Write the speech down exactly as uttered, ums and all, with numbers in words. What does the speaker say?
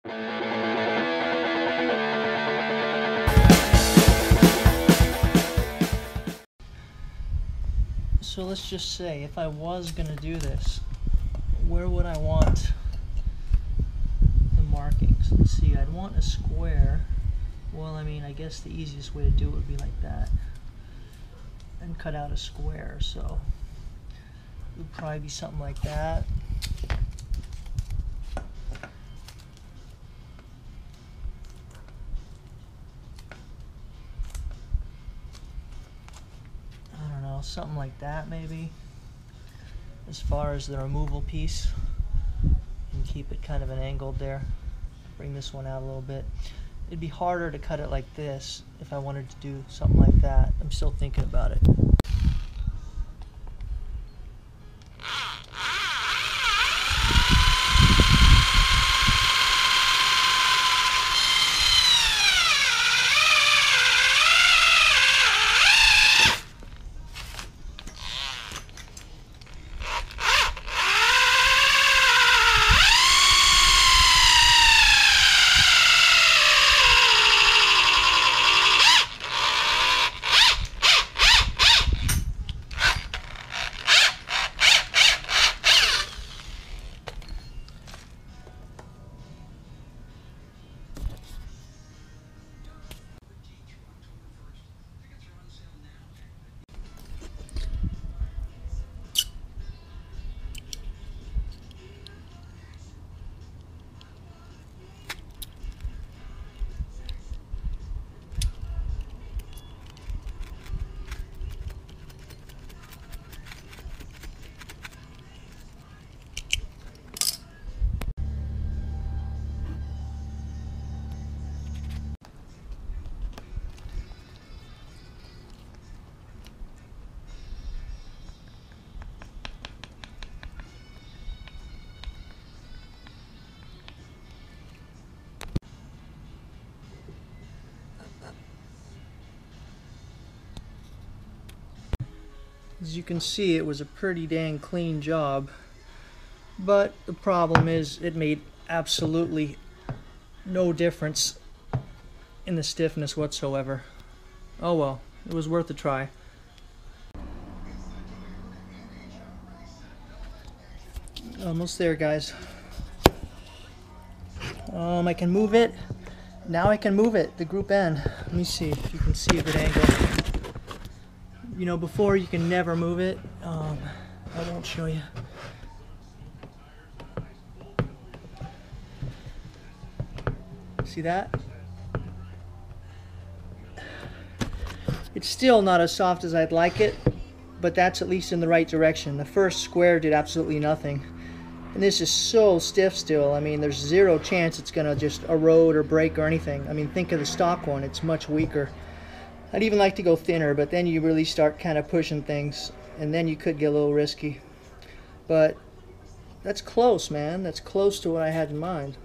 So let's just say if I was going to do this, where would I want the markings? Let's see, I'd want a square. Well, I mean, I guess the easiest way to do it would be like that. And cut out a square, so it would probably be something like that. Something like that maybe, as far as the removal piece, and keep it kind of an angled there. Bring this one out a little bit. It'd be harder to cut it like this if I wanted to do something like that. I'm still thinking about it. As you can see, it was a pretty dang clean job, but the problem is it made absolutely no difference in the stiffness whatsoever. Oh well, it was worth a try. Almost there, guys. Um, I can move it. Now I can move it, the group N. Let me see if you can see a good angle. You know, before you can never move it. Um, I won't show you. See that? It's still not as soft as I'd like it, but that's at least in the right direction. The first square did absolutely nothing. And this is so stiff still. I mean, there's zero chance it's going to just erode or break or anything. I mean, think of the stock one. It's much weaker. I'd even like to go thinner, but then you really start kind of pushing things, and then you could get a little risky. But that's close, man. That's close to what I had in mind.